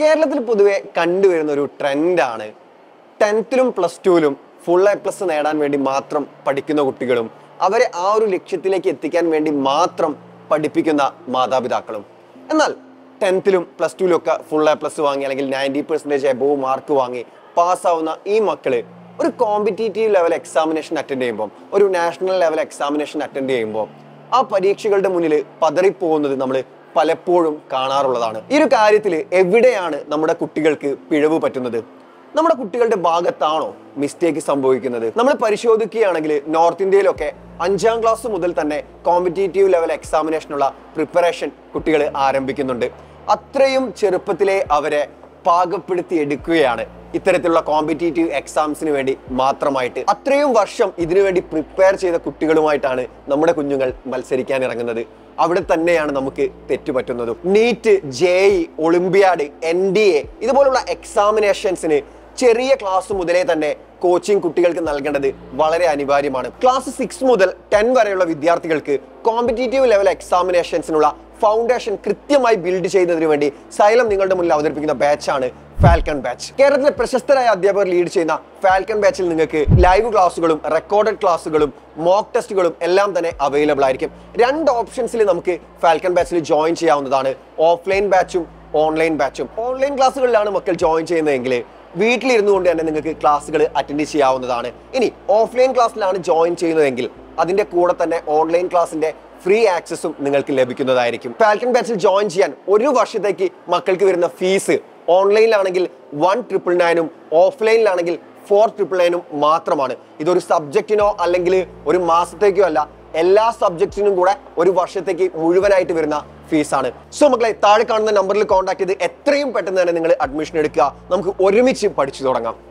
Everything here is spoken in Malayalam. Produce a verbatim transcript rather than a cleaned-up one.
കേരളത്തിൽ പൊതുവെ കണ്ടുവരുന്ന ഒരു ട്രെൻഡാണ് ടെൻത്തിലും പ്ലസ് ടുവിലും ഫുൾ എ പ്ലസ് നേടാൻ വേണ്ടി മാത്രം പഠിക്കുന്ന കുട്ടികളും അവരെ ആ ഒരു ലക്ഷ്യത്തിലേക്ക് എത്തിക്കാൻ വേണ്ടി മാത്രം പഠിപ്പിക്കുന്ന മാതാപിതാക്കളും. എന്നാൽ ടെൻത്തിലും പ്ലസ് ടുവിലും ഒക്കെ ഫുൾ എ പ്ലസ് വാങ്ങി അല്ലെങ്കിൽ നയൻറ്റി പെർസെൻറ്റേജ് എബോവ് മാർക്ക് വാങ്ങി പാസ്സാവുന്ന ഈ മക്കള് ഒരു കോമ്പറ്റീറ്റീവ് ലെവൽ എക്സാമിനേഷൻ അറ്റൻഡ് ചെയ്യുമ്പോൾ, ഒരു നാഷണൽ ലെവൽ എക്സാമിനേഷൻ അറ്റൻഡ് ചെയ്യുമ്പോൾ ആ പരീക്ഷകളുടെ മുന്നിൽ പതറിപ്പോകുന്നത് നമ്മൾ പലപ്പോഴും കാണാറുള്ളതാണ്. ഈ ഒരു കാര്യത്തിൽ എവിടെയാണ് നമ്മുടെ കുട്ടികൾക്ക് പിഴവ് പറ്റുന്നത്? നമ്മുടെ കുട്ടികളുടെ ഭാഗത്താണോ മിസ്റ്റേക്ക് സംഭവിക്കുന്നത്? നമ്മൾ പരിശോധിക്കുകയാണെങ്കിൽ നോർത്ത് ഇന്ത്യയിലൊക്കെ അഞ്ചാം ക്ലാസ് മുതൽ തന്നെ കോമ്പറ്റീറ്റീവ് ലെവൽ എക്സാമിനേഷനുള്ള പ്രിപ്പറേഷൻ കുട്ടികൾ ആരംഭിക്കുന്നുണ്ട്. അത്രയും ചെറുപ്പത്തിലെ അവരെ പാകപ്പെടുത്തി എടുക്കുകയാണ് ഇത്തരത്തിലുള്ള കോമ്പറ്റീറ്റീവ് എക്സാംസിന് വേണ്ടി മാത്രമായിട്ട്. അത്രയും വർഷം ഇതിനുവേണ്ടി പ്രിപ്പയർ ചെയ്ത കുട്ടികളുമായിട്ടാണ് നമ്മുടെ കുഞ്ഞുങ്ങൾ മത്സരിക്കാൻ ഇറങ്ങുന്നത്. അവിടെ തന്നെയാണ് നമുക്ക് തെറ്റുപറ്റുന്നതും. NEET, J E, olympiad, N D A ഇതുപോലുള്ള എക്സാമിനേഷൻസിന് ചെറിയ ക്ലാസ് മുതലേ തന്നെ കോച്ചിങ് കുട്ടികൾക്ക് നൽകേണ്ടത് വളരെ അനിവാര്യമാണ്. ക്ലാസ് സിക്സ് മുതൽ ടെൻ വരെയുള്ള വിദ്യാർത്ഥികൾക്ക് കോമ്പറ്റീറ്റീവ് ലെവൽ എക്സാമിനേഷൻസിനുള്ള ഫൗണ്ടേഷൻ കൃത്യമായി ബിൽഡ് ചെയ്യുന്നതിന് വേണ്ടി സൈലം നിങ്ങളുടെ മുന്നിൽ അവതരിപ്പിക്കുന്ന ബാച്ചാണ് ഫാൽക്കൺ ബാച്ച്. കേരളത്തിലെ പ്രശസ്തരായ അധ്യാപകർ ലീഡ് ചെയ്യുന്ന ഫാൽക്കൺ ബാച്ചിൽ നിങ്ങൾക്ക് ലൈവ് ക്ലാസ്സുകളും റെക്കോർഡഡ് ക്ലാസ്സുകളും മോക്ക് ടെസ്റ്റുകളും എല്ലാം തന്നെ അവൈലബിൾ ആയിരിക്കും. രണ്ട് ഓപ്ഷൻസിൽ നമുക്ക് ഫാൽക്കൺ ബാച്ചിൽ ജോയിൻ ചെയ്യാവുന്നതാണ്. ഓഫ്ലൈൻ ബാച്ചും ഓൺലൈൻ ബാച്ചും. ഓൺലൈൻ ക്ലാസ്സുകളിലാണ് മക്കൾ ജോയിൻ ചെയ്യുന്നതെങ്കിൽ വീട്ടിലിരുന്നു കൊണ്ട് തന്നെ നിങ്ങൾക്ക് ക്ലാസ്സുകൾ അറ്റൻഡ് ചെയ്യാവുന്നതാണ്. ഇനി ഓഫ്ലൈൻ ക്ലാസ്സിലാണ് ജോയിൻ ചെയ്യുന്നതെങ്കിൽ അതിന്റെ കൂടെ തന്നെ ഓൺലൈൻ ക്ലാസ്സിന്റെ ഫ്രീ ആക്സസും നിങ്ങൾക്ക് ലഭിക്കുന്നതായിരിക്കും. ഫാൽക്കൺ ബാച്ചിൽ ജോയിൻ ചെയ്യാൻ ഒരു വർഷത്തേക്ക് മക്കൾക്ക് വരുന്ന ഫീസ് ഓൺലൈനിലാണെങ്കിൽ വൺ ട്രിപ്പിൾ നയനും ഓഫ്ലൈനിലാണെങ്കിൽ ഫോർ ട്രിപ്പിൾ നയനും മാത്രമാണ്. ഇതൊരു സബ്ജക്റ്റിനോ അല്ലെങ്കിൽ ഒരു മാസത്തേക്കോ അല്ല, എല്ലാ സബ്ജക്റ്റിനും കൂടെ ഒരു വർഷത്തേക്ക് മുഴുവനായിട്ട് വരുന്ന ഫീസാണ്. സോ മക്കളെ, താഴെ കാണുന്ന നമ്പറിൽ കോൺടാക്ട് ചെയ്ത് എത്രയും പെട്ടെന്ന് തന്നെ നിങ്ങൾ അഡ്മിഷൻ എടുക്കുക. നമുക്ക് ഒരുമിച്ച് പഠിച്ചു തുടങ്ങാം.